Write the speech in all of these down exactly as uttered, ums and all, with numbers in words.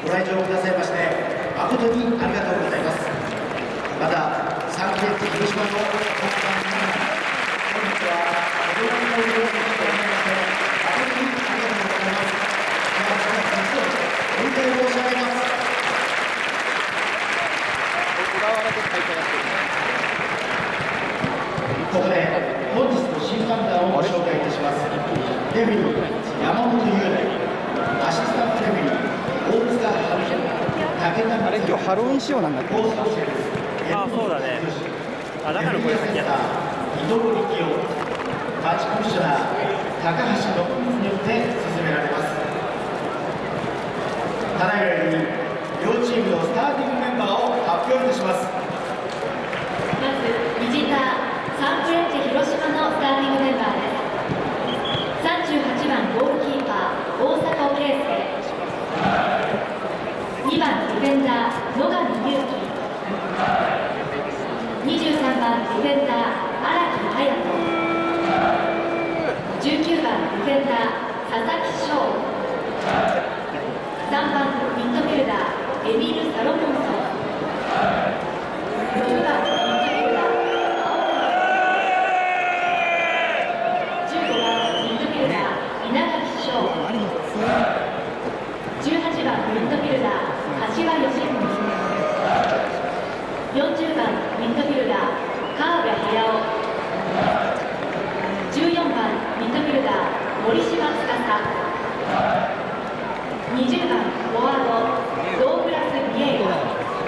ご来場くださいまして誠にありがとうございます。またサンフレッチェ広島の国会の皆様、本日はご覧のようにお願いして誠にありがとうございます。お迎え申し上げます。ここで本日の審判団をご紹介いたします。レフェリー山本雄大、アシスタントレフェリー大塚春樹、武田。 あれ今日ハロウィン仕様なんだっけ。 ああそうだね。あだからこれ先やった。 伊藤力夫、マッチコミッショナー高橋信光によって進められます。ただいまより両チームのスターティングメンバーを発表いたします。 まずビジターサンフレッチェ広島のスターティングメンバーです。さんじゅうはちばんゴールキーパー大迫敬介、にばんディフェンダー野上優輝、にじゅうさんばんディフェンダー荒木隼人、じゅうきゅうばんディフェンダー佐々木翔、さんばんミッドフィルダーエミル・サロモンソン、ろくばんミッドフィルダーじゅうごばんミッドフィルダー稲垣翔、じゅうはちばんミッドフィルダー柏義文、よんじゅうばんミッドフィルダー川辺駿、じゅうよんばんミッドフィルダー森島司、にじゅうばんフォワードドーグラス・ビエイラ、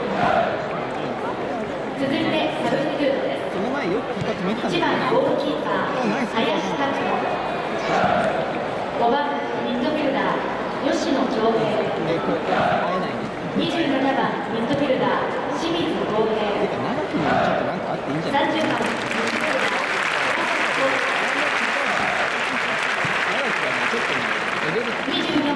続いてサブスティュートです。 その前よくここ止めてたんだいちばんゴールキーパー林拓人、ごばんミッドフィルダー吉野長平、にじゅうななばんミッドフィルダー清水剛平、 長くもちょっとなんかあっていいんじゃない。 さんじゅうばんミッドフィルダー長くはねちょっとねレベルにじゅうに